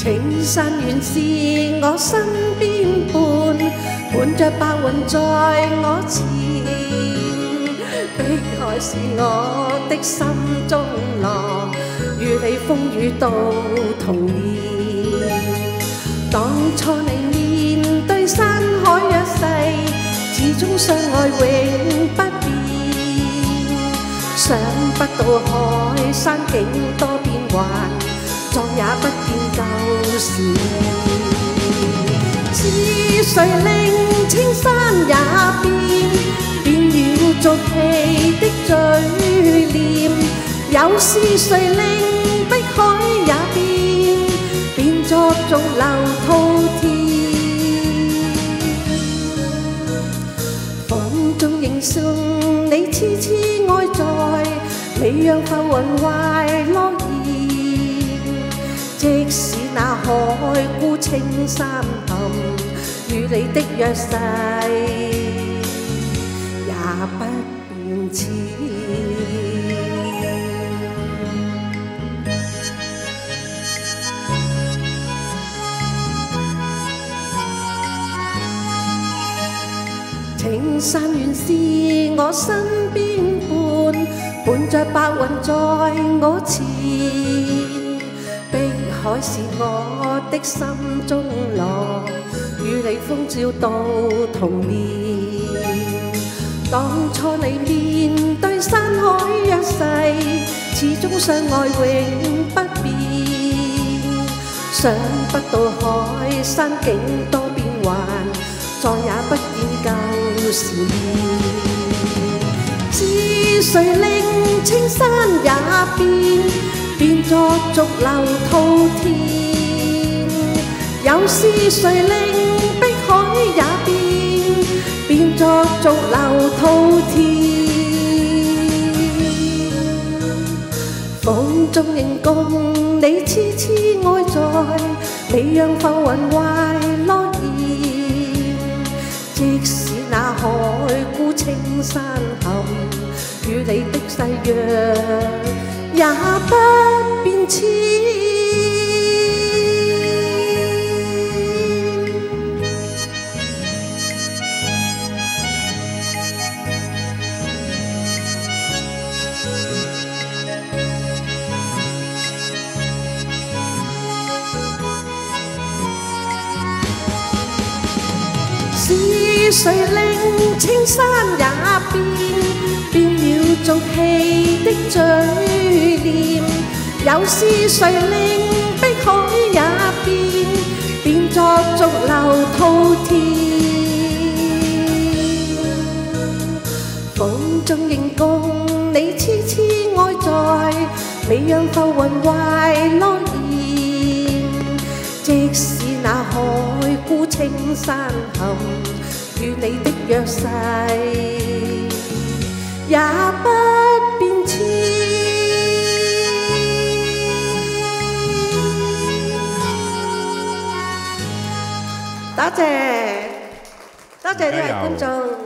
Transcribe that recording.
情山原是我身邊伴，伴着白雲在我前，碧海是我的心中樂，與你風雨到童年。當初你面對山海約誓，始終相愛永不變。想不到海山景多變幻，再也不見舊時。是誰令青山也變了俗氣的嘴臉？又是誰令碧海也變作逐流滔天？風中迎送你痴痴愛在，未讓浮雲壞諾言。即使那海孤青山陷，與你的約誓也不變遷。情山原是我身邊伴，伴着白雲在我前。碧海是我的心中樂，與你風照到童年。當初你面對山海約誓，始終相愛永不變。想不到海山景多變幻，再也不見舊時。是誰令青山也變作逐流滔天？又是誰令碧海也變作逐流滔天？風中仍共你痴痴愛在，未讓浮雲壞諾言。即使那海孤青山陷，與你的誓約也不變遷。是誰令青山也變了俗氣的嘴臉？又是誰令碧海也變作逐流滔天？風中仍共你痴痴愛在，未讓浮雲壞諾言。即使那海孤青山陷，與你的約誓也不變遷。多謝呢位觀眾。